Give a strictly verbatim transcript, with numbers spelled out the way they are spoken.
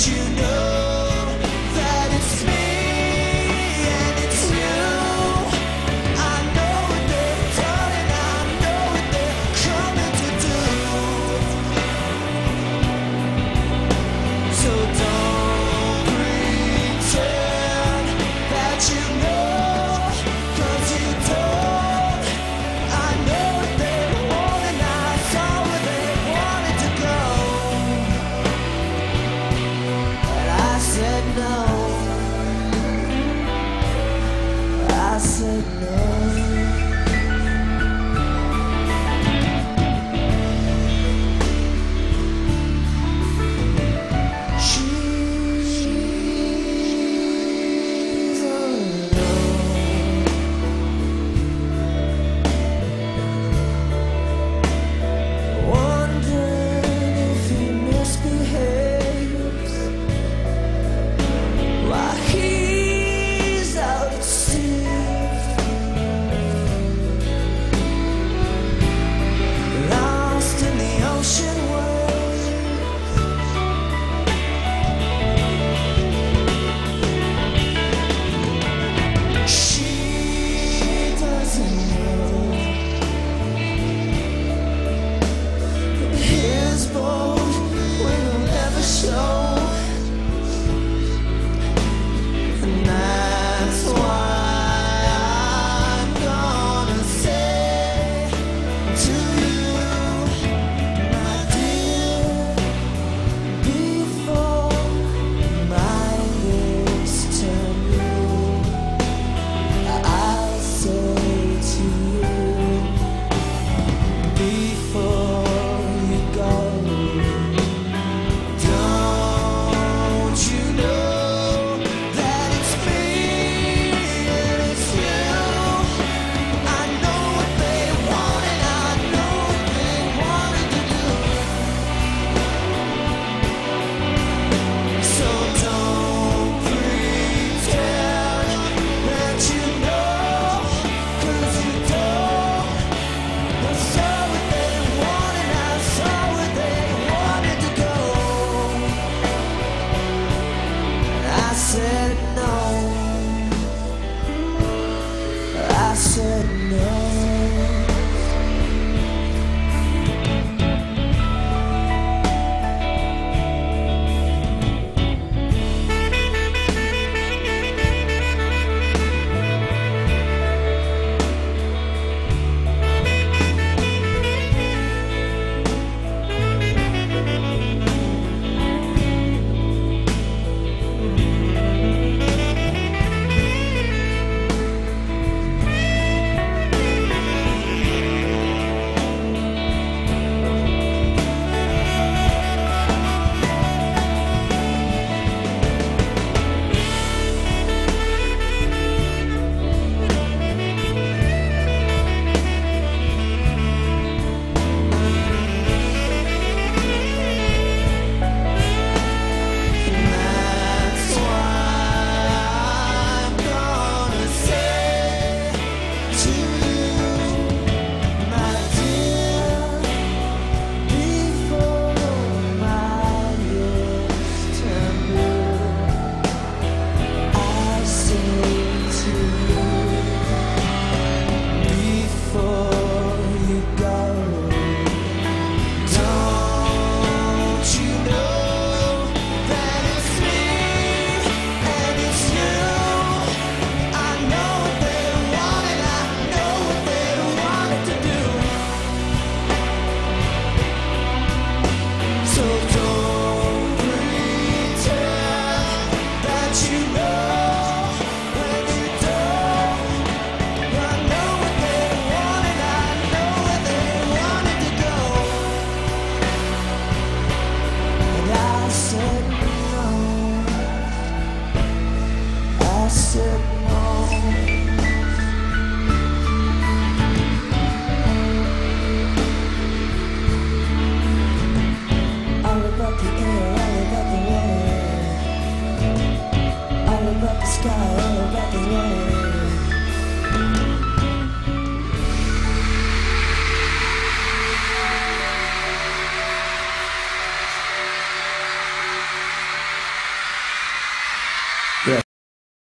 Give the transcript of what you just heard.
you know that it's me and it's you? I know what they've done and I know what they're coming to do. So don't pretend that you know, 'cause you don't. I know what they want and I saw where they wanted to go. But I said no. I said no. She's alone. Wondering if he misbehaves while he's out at sea. Lost in the ocean waves. She doesn't know that his boat will never show. And that's why I'm gonna say to you, my dear, before my lips turn blue, I'll say to you, before you go, don't you know that it's me and it's you? I know what they want and I know what they wanted to do. So don't pretend that you know, 'cause you don't. I saw what they want and I saw where they wanted to go. I said no.